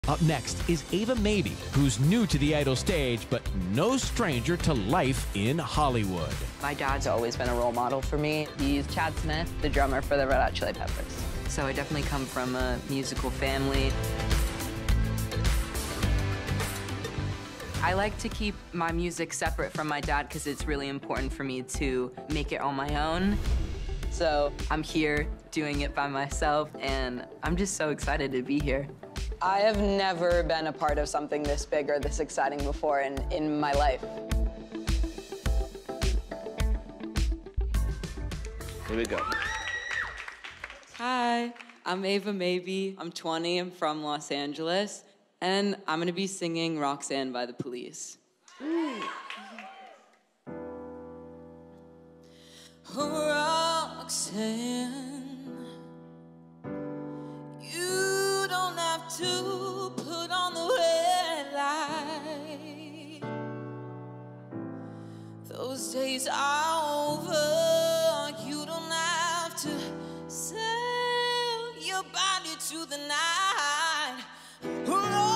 Up next is Ava Maybe, who's new to the Idol stage, but no stranger to life in Hollywood. My dad's always been a role model for me. He's Chad Smith, the drummer for the Red Hot Chili Peppers. So I definitely come from a musical family. I like to keep my music separate from my dad because it's really important for me to make it on my own. So I'm here doing it by myself, and I'm just so excited to be here. I have never been a part of something this big or this exciting before in my life. Here we go. Hi, I'm Ava Maybe. I'm 20, I'm from Los Angeles, and I'm gonna be singing Roxanne by The Police. Roxanne, you don't have to put on the red light. Those days are over. You don't have to sell your body to the night.